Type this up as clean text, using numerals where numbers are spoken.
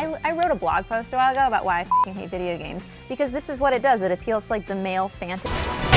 I wrote a blog post a while ago about why I hate video games, because this is what it does. It appeals to like the male fantasy.